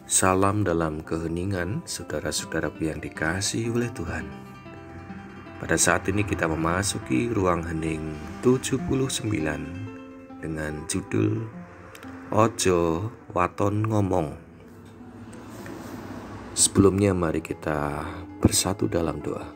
Salam dalam keheningan, saudara-saudaraku yang dikasihi oleh Tuhan. Pada saat ini kita memasuki ruang hening 79 dengan judul Ojo Waton Ngomong. Sebelumnya mari kita bersatu dalam doa.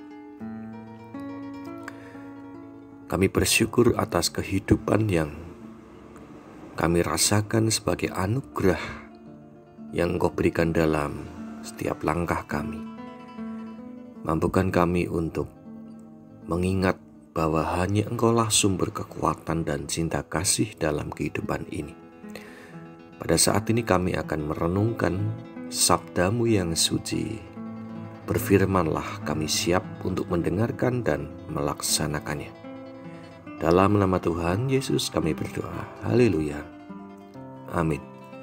Kami bersyukur atas kehidupan yang kami rasakan sebagai anugerah yang Engkau berikan dalam setiap langkah kami. Mampukan kami untuk mengingat bahwa hanya Engkaulah sumber kekuatan dan cinta kasih dalam kehidupan ini. Pada saat ini kami akan merenungkan sabda-Mu yang suci. Berfirmanlah, kami siap untuk mendengarkan dan melaksanakannya. Dalam nama Tuhan Yesus kami berdoa. Haleluya. Amin.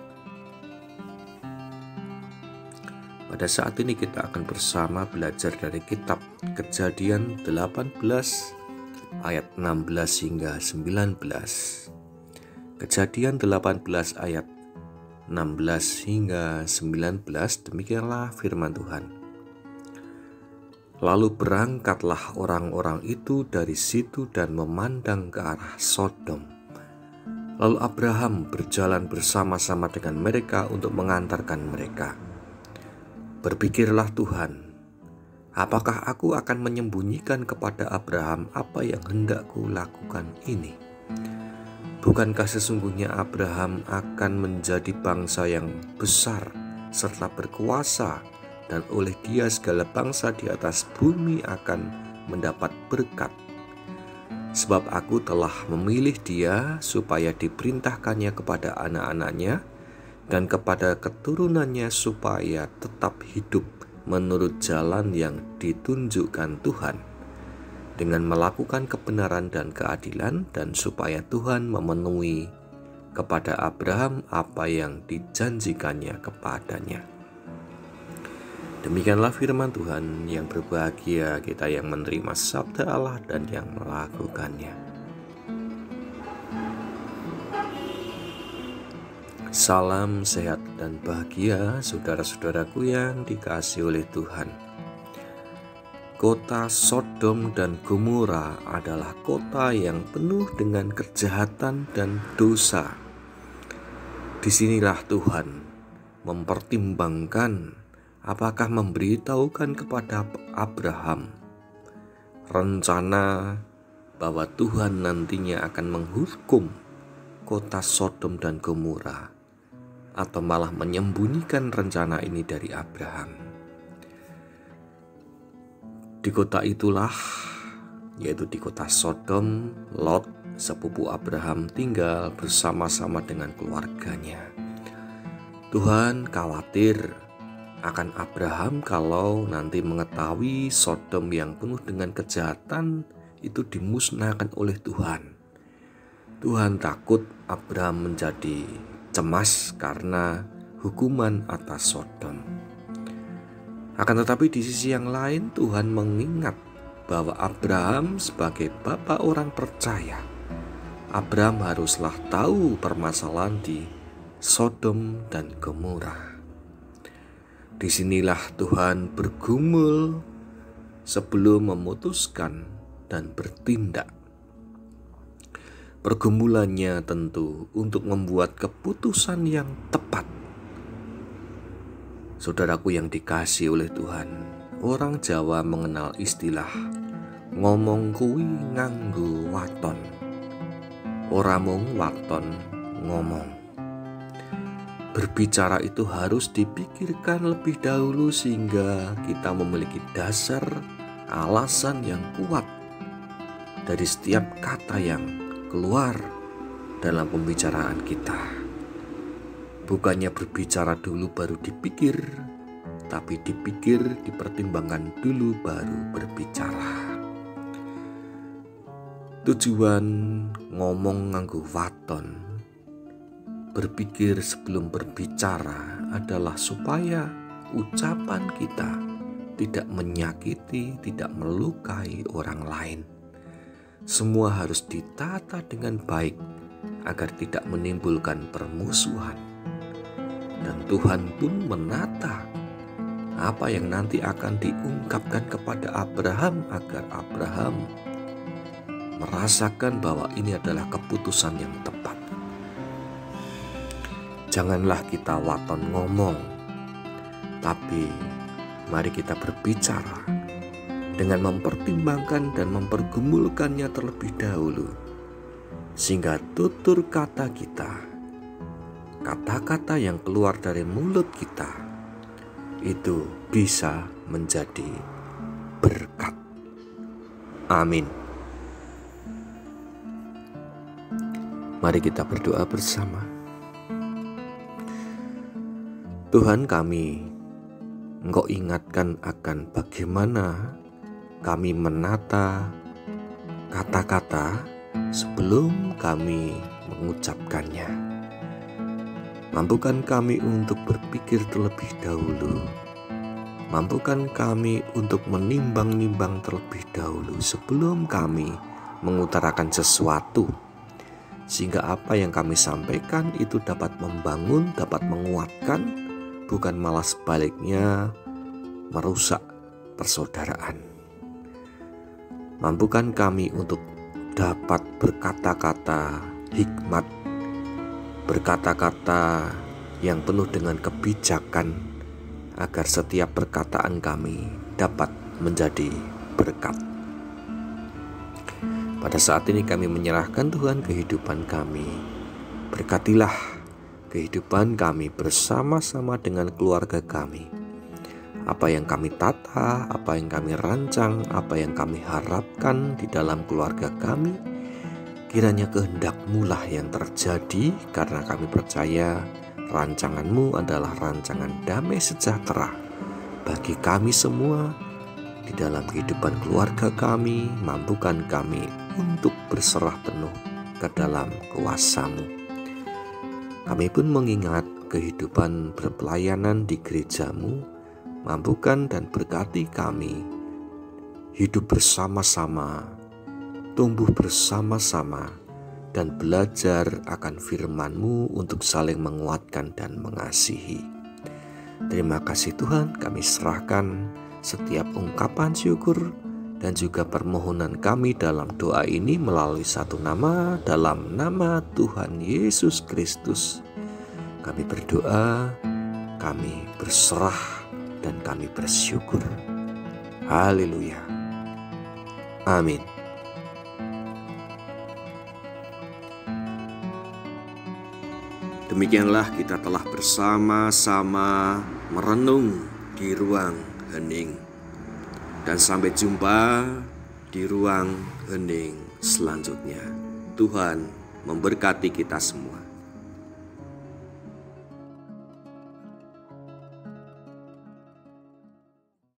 Pada saat ini kita akan bersama belajar dari kitab Kejadian 18 ayat 16 hingga 19. Kejadian 18 ayat 16 hingga 19, demikianlah firman Tuhan. Lalu berangkatlah orang-orang itu dari situ dan memandang ke arah Sodom. Lalu Abraham berjalan bersama-sama dengan mereka untuk mengantarkan mereka. Berpikirlah Tuhan, apakah aku akan menyembunyikan kepada Abraham apa yang hendak kulakukan ini? Bukankah sesungguhnya Abraham akan menjadi bangsa yang besar serta berkuasa, dan oleh dia segala bangsa di atas bumi akan mendapat berkat? Sebab aku telah memilih dia supaya diperintahkannya kepada anak-anaknya dan kepada keturunannya supaya tetap hidup menurut jalan yang ditunjukkan Tuhan, dengan melakukan kebenaran dan keadilan, dan supaya Tuhan memenuhi kepada Abraham apa yang dijanjikannya kepadanya. Demikianlah firman Tuhan. Yang berbahagia kita yang menerima sabda Allah dan yang melakukannya. Salam sehat dan bahagia saudara-saudaraku yang dikasihi oleh Tuhan. Kota Sodom dan Gomora adalah kota yang penuh dengan kejahatan dan dosa. Disinilah Tuhan mempertimbangkan apakah memberitahukan kepada Abraham rencana bahwa Tuhan nantinya akan menghukum kota Sodom dan Gomora, atau malah menyembunyikan rencana ini dari Abraham. Di kota itulah, yaitu di kota Sodom, Lot, sepupu Abraham, tinggal bersama-sama dengan keluarganya. Tuhan khawatir akan Abraham kalau nanti mengetahui Sodom yang penuh dengan kejahatan itu dimusnahkan oleh Tuhan. Tuhan takut Abraham menjadi cemas karena hukuman atas Sodom. Akan tetapi di sisi yang lain, Tuhan mengingat bahwa Abraham sebagai bapa orang percaya, Abraham haruslah tahu permasalahan di Sodom dan Gomora. Disinilah Tuhan bergumul sebelum memutuskan dan bertindak. Pergumulannya tentu untuk membuat keputusan yang tepat. Saudaraku yang dikasihi oleh Tuhan, orang Jawa mengenal istilah ngomong kuwi nganggo waton. Ora mung waton ngomong. Berbicara itu harus dipikirkan lebih dahulu sehingga kita memiliki dasar alasan yang kuat dari setiap kata yang keluar dalam pembicaraan kita. Bukannya berbicara dulu baru dipikir, tapi dipikir, dipertimbangkan dulu baru berbicara. Tujuan ngomong nganggo waton, berpikir sebelum berbicara, adalah supaya ucapan kita tidak menyakiti, tidak melukai orang lain. Semua harus ditata dengan baik agar tidak menimbulkan permusuhan. dan Tuhan pun menata apa yang nanti akan diungkapkan kepada Abraham agar Abraham merasakan bahwa ini adalah keputusan yang tepat. Janganlah kita waton ngomong, tapi mari kita berbicara dengan mempertimbangkan dan mempergumulkannya terlebih dahulu, sehingga tutur kata kita, kata-kata yang keluar dari mulut kita itu bisa menjadi berkat. Amin. Mari kita berdoa bersama. Tuhan kami, Engkau ingatkan akan bagaimana kami menata kata-kata sebelum kami mengucapkannya. Mampukan kami untuk berpikir terlebih dahulu. Mampukan kami untuk menimbang-nimbang terlebih dahulu sebelum kami mengutarakan sesuatu, sehingga apa yang kami sampaikan itu dapat membangun, dapat menguatkan, bukan malah sebaliknya merusak persaudaraan. Mampukan kami untuk dapat berkata-kata hikmat, berkata-kata yang penuh dengan kebijakan, agar setiap perkataan kami dapat menjadi berkat. Pada saat ini kami menyerahkan Tuhan kehidupan kami. Berkatilah kehidupan kami bersama-sama dengan keluarga kami. Apa yang kami tata, apa yang kami rancang, apa yang kami harapkan di dalam keluarga kami, kiranya kehendak-Mu lah yang terjadi, karena kami percaya rancangan-Mu adalah rancangan damai sejahtera bagi kami semua di dalam kehidupan keluarga kami. Mampukan kami untuk berserah penuh ke dalam kuasa-Mu. Kami pun mengingat kehidupan berpelayanan di gereja-Mu. Mampukan dan berkati kami hidup bersama-sama, tumbuh bersama-sama, dan belajar akan firman-Mu untuk saling menguatkan dan mengasihi. Terima kasih Tuhan, kami serahkan setiap ungkapan syukur dan juga permohonan kami dalam doa ini melalui satu nama, dalam nama Tuhan Yesus Kristus. Kami berdoa, kami berserah, dan kami bersyukur. Haleluya. Amin. Demikianlah kita telah bersama-sama merenung di ruang hening. Dan sampai jumpa di ruang hening selanjutnya. Tuhan memberkati kita semua.